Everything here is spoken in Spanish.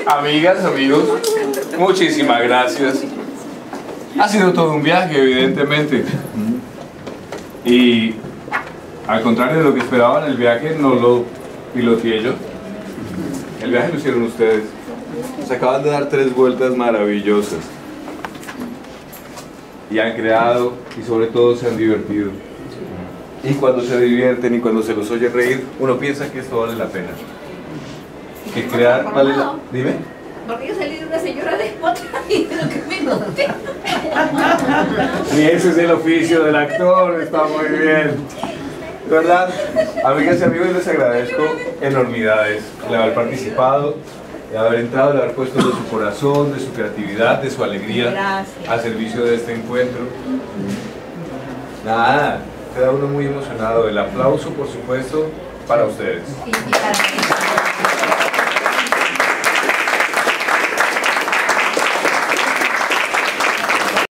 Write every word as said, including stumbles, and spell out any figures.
Amigas, amigos, muchísimas gracias. Ha sido todo un viaje, evidentemente. Y al contrario de lo que esperaban, el viaje no lo piloteé yo. El viaje lo hicieron ustedes. Se acaban de dar tres vueltas maravillosas. Y han creado, y sobre todo se han divertido. Y cuando se divierten y cuando se los oye reír, uno piensa que esto vale la pena. Que crear vale la... Dime. Porque yo salí de una señora déspota y de lo que me conté. Y ese es el oficio del actor, está muy bien. De verdad, amigas y amigos, les agradezco enormidades de haber participado, de haber entrado, de haber puesto de su corazón, de su creatividad, de su alegría Gracias. al servicio de este encuentro. Nada, queda uno muy emocionado. El aplauso, por supuesto, para ustedes. Y para mí.